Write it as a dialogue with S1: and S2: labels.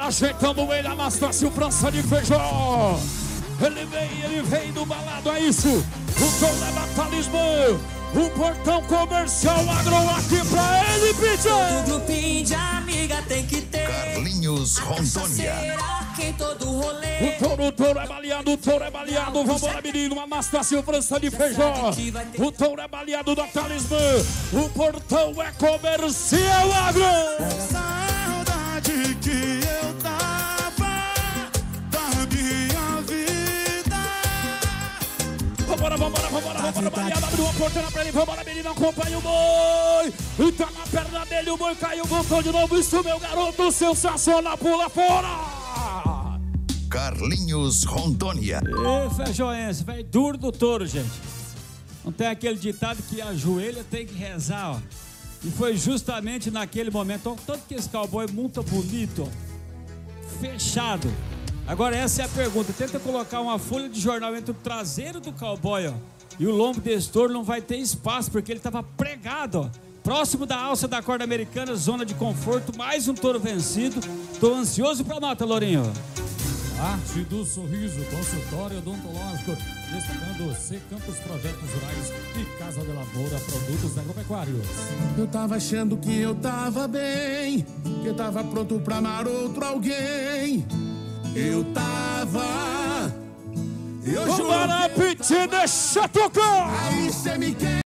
S1: ajeitando ele, Anastácio França de Feijó. Ele vem do balado, é isso. O tom da Talismã. O portão comercial Agro aqui pra ele, Peter.
S2: Todo grupinho de amiga tem que ter.
S3: Carlinhos Rondônia.
S2: Em todo rolê.
S1: O touro é baleado, vambora menino, Anastácio França de Feijó. O touro é baleado da Talismã. O portão é comercial Agro.
S4: Saudade que eu tava da minha vida.
S1: Vambora, baleado, abriu a porteira pra ele, vambora menino, acompanha o boi. E tá na perna dele, o boi caiu, voltou de novo, isso meu garoto, sensacional, pula fora.
S3: Carlinhos Rondônia.
S5: Ê, Fejoense, velho, duro do touro, gente. Não tem aquele ditado que ajoelha tem que rezar, ó. E foi justamente naquele momento, ó, tanto que esse cowboy é muito bonito, ó, fechado. Agora essa é a pergunta, tenta colocar uma folha de jornal entre o traseiro do cowboy, ó, e o lombo desse touro não vai ter espaço, porque ele estava pregado, ó. Próximo da alça da corda americana, zona de conforto, mais um touro vencido. Tô ansioso pra nota, Lourinho.
S6: Arte do Sorriso, consultório odontológico, destacando C Campos Projetos Rurais e Casa de Lavoura, produtos agropecuários.
S4: Eu tava achando que eu tava bem, que eu tava pronto pra amar outro alguém. Eu tava. Eu juro.
S1: Vambora, Peter, deixa tocar.
S4: Aí cê me quer.